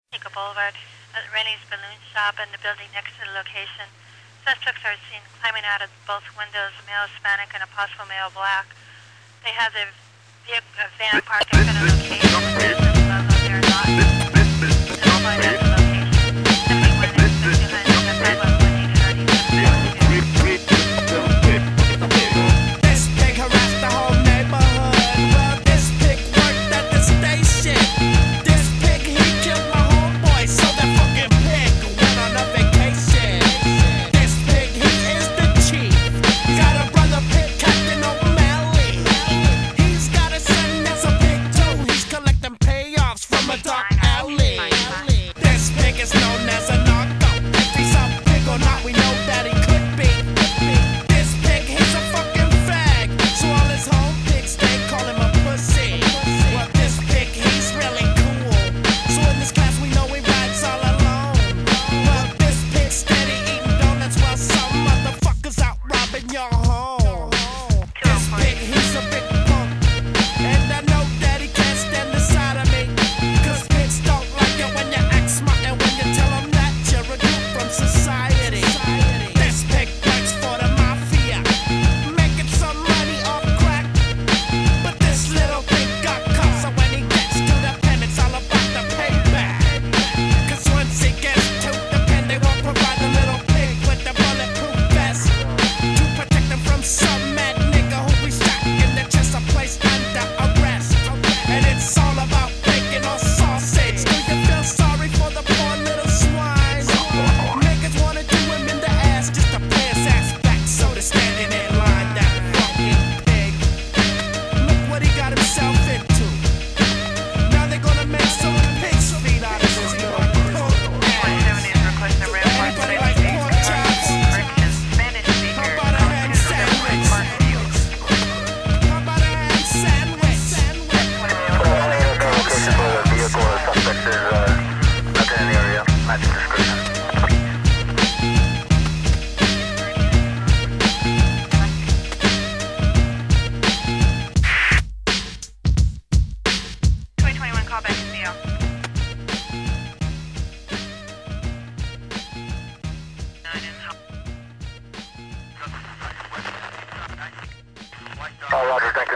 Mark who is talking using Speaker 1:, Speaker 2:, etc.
Speaker 1: Nico Boulevard at Rennie's Balloon Shop and the building next to the location. Suspects are seen climbing out of both windows, a male Hispanic and a possible male black. They have their van parked in front of the location. There's a logo there, not. They'll find out the location. Somebody went and stood behind them at 511-830.
Speaker 2: This pig harassed the whole neighborhood. Well, this pig worked at the station. This pig, he killed my homeboy, so that fucking pig went on a vacation. This pig, he is the chief. Got a brother pig, Captain O'Malley. He's got a son that's a pig too. He's collecting payoffs from a dark alley. This pig is known as a narco. If he's a pig or not, we know that he could be. This pig, he's a fucking fag. So all his home pigs, they call him a pussy. Well, this pig, he's really cool. So in this class, we know he rides all alone. Well, this pig steady eating donuts while some motherfuckers out robbing your home. This pig, he's a big punk. And I know that he can't stand the sight of me. Cause pigs don't like it when you act smart and when you tell them that you're a group from society. This pig works for the mafia, making some money off crack. But this little pig got caught, so when he gets to the pen, it's all about the payback. Cause once he gets to the pen, they won't provide the little pig with the bulletproof vest to protect him from some mad nigga who be shot in the chest or placed under arrest. And it's all about bacon or sausage. Do you feel sorry for the poor little swine? Niggas wanna do him in the ass just to pay his ass back, so they're standing in line. That fucking pig. Look what he got himself into. Now they're gonna make some pig's feet out of his little punk ass. Everybody like pork chops? How about a ham sandwich? How about a ham sandwich?
Speaker 3: Vehicle or suspect is nothing in the area. Matching description.
Speaker 1: Call back to Theo.
Speaker 3: Roger, thank you.